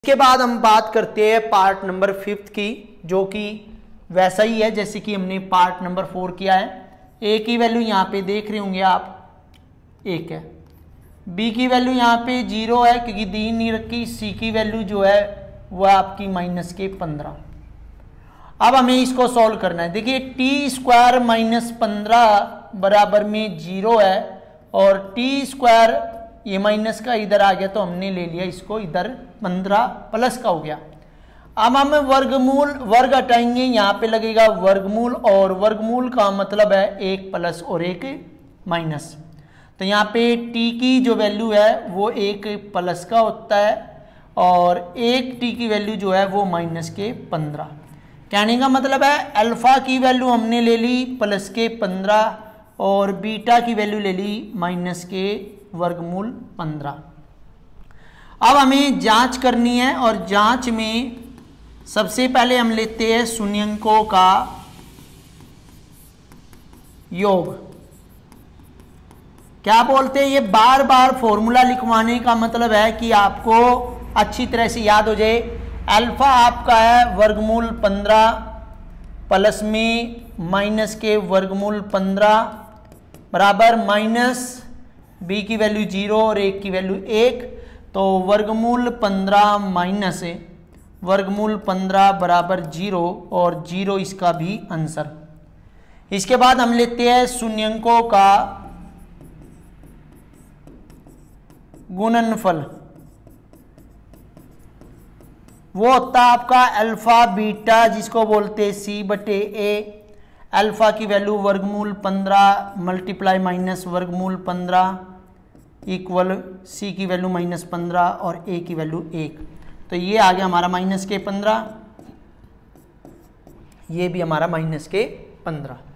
इसके बाद हम बात करते हैं पार्ट नंबर 5 की, जो कि वैसा ही है जैसे कि हमने पार्ट नंबर 4 किया है। ए की वैल्यू यहाँ पे देख रहे होंगे आप, 1 है। बी की वैल्यू यहाँ पे 0 है क्योंकि दी नहीं रखी। सी की वैल्यू जो है वो आपकी -15। अब हमें इसको सॉल्व करना है। देखिए t² -15 बराबर में 0 है और t² ये माइनस का इधर आ गया तो हमने ले लिया इसको इधर 15 प्लस का हो गया। अब हम वर्ग हटाएंगे, यहाँ पे लगेगा वर्गमूल और वर्गमूल का मतलब है 1 प्लस और 1 माइनस। तो यहाँ पे t की जो वैल्यू है वो 1 प्लस का होता है और 1 t की वैल्यू जो है वो -15। कहने का मतलब है अल्फा की वैल्यू हमने ले ली +15 और बीटा की वैल्यू ले ली -15। अब हमें जांच करनी है और जांच में सबसे पहले हम लेते हैं शून्यंकों का योग। क्या बोलते हैं, ये बार बार फॉर्मूला लिखवाने का मतलब है कि आपको अच्छी तरह से याद हो जाए। अल्फा आपका है √15 प्लस में -15 बराबर माइनस b की वैल्यू 0 और 1 की वैल्यू 1। तो √15 माइनस √15 बराबर 0 और 0 इसका भी आंसर। इसके बाद हम लेते हैं शून्यंकों का गुणनफल। वो होता है आपका अल्फा बीटा, जिसको बोलते हैं C/A। अल्फा की value √15 multiply minus √15 equal C की वैल्यू -15 और ए की वैल्यू 1। तो ये आ गया हमारा -15, ये भी हमारा -15।